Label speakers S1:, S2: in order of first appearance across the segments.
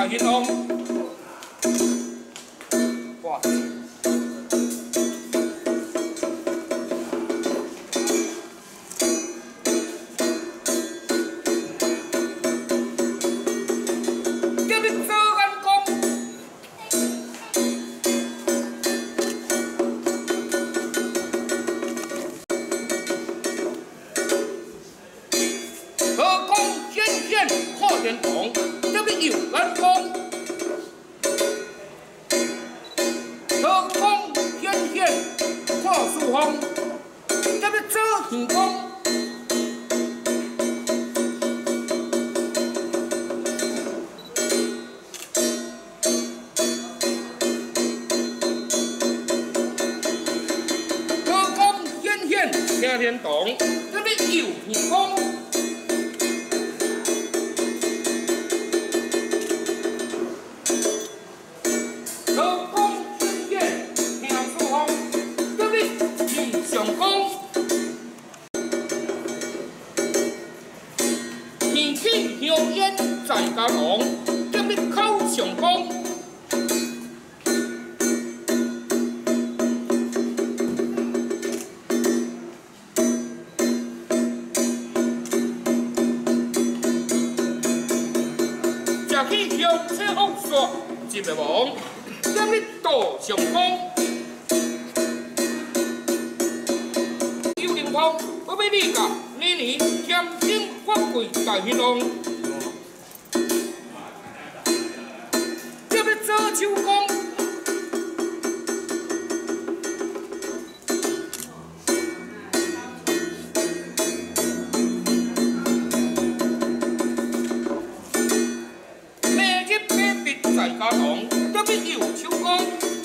S1: 大兴隆。哇！今日做眼光，河光显现看天堂，今日有眼光。 河光显现看曙光，今日做天光。河光显现听天堂，今日有天光。 天气香烟在家郎，今日口上光。食起香车恶煞一个忙，今日道上光。有灵通，我要你甲年年添丁发贵大兴隆。今日做手工。 在家堂，今日有手工。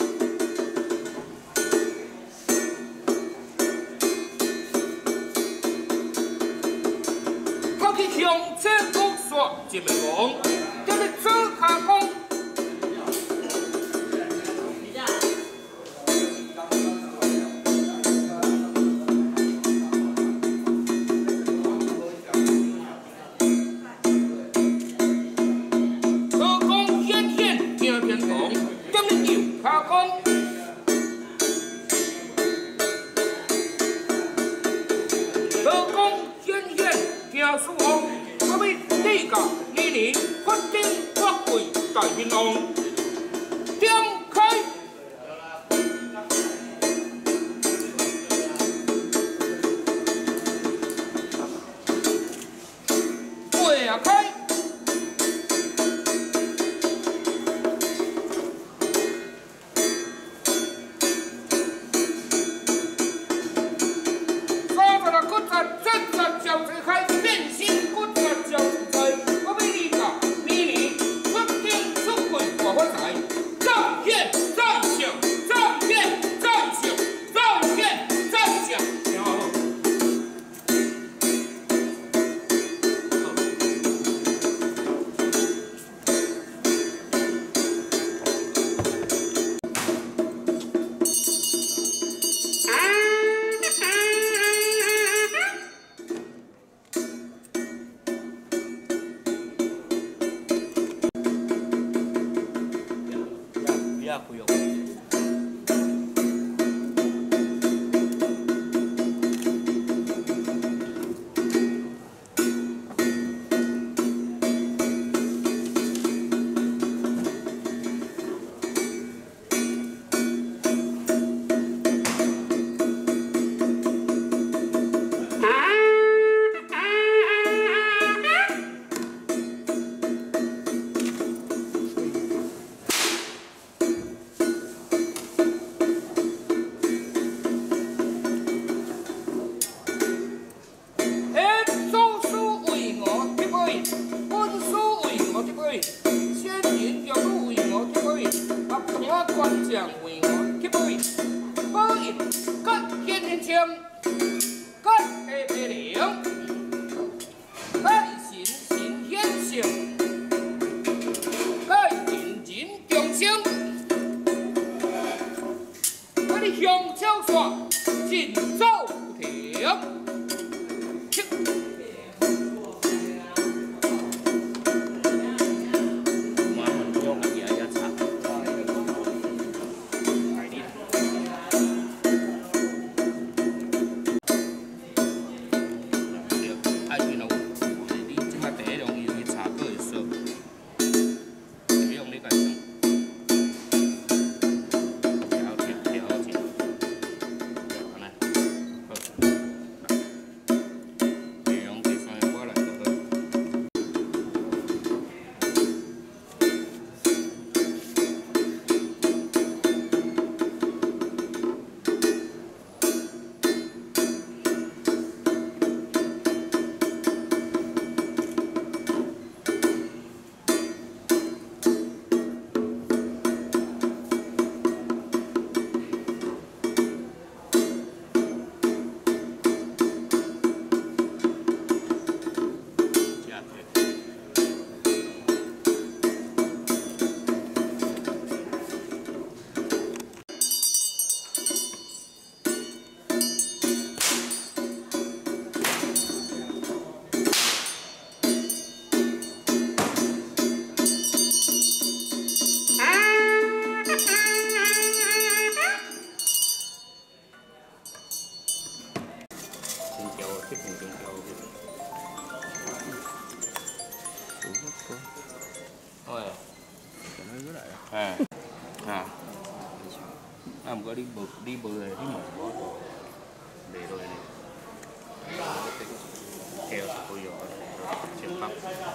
S1: 靠起香车恶煞一个忙，今日做下工。下工，河光显现听曙光，我要你甲年年发丁发贵大兴隆，点开。 开。 我要你甲年年出丁出贵大啊啊，啊，毋过你无诶，你问我，袂落呢。跳是可以哦，千八。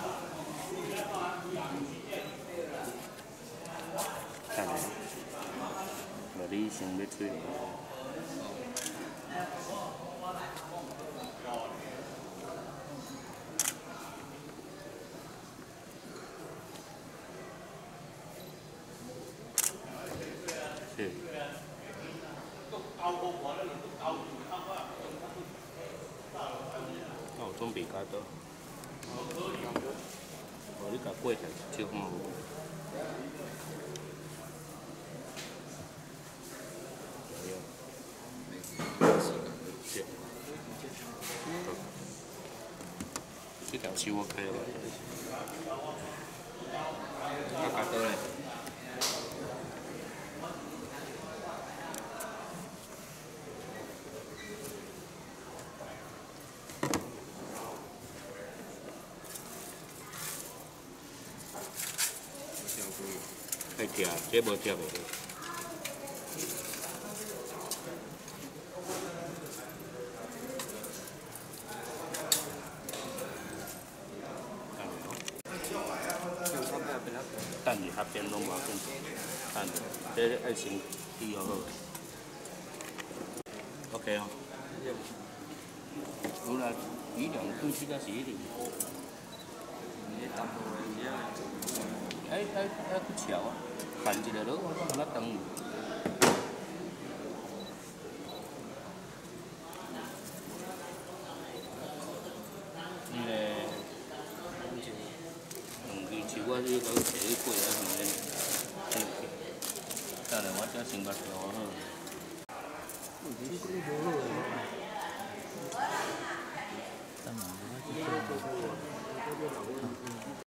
S1: 看咧，无你先要吹。是。哦，准备加多。哦，你甲过程少看。这条手我开了。啊，加多嘞。爱吃，这无吃袂落。等伊合边拢无紧，等这爱先煮好好。OK 哦。有啦，鱼两对这个是一定。哎，去炒啊，拌一下落，那等。我去搞摕去过啊，可能。等下我再先把调好。等下我去做。